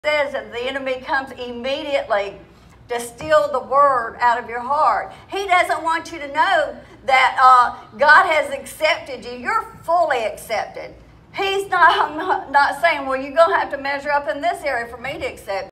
says that the enemy comes immediately to steal the word out of your heart. He doesn't want you to know that God has accepted you. You're fully accepted. He's not saying, well, you're going to have to measure up in this area for me to accept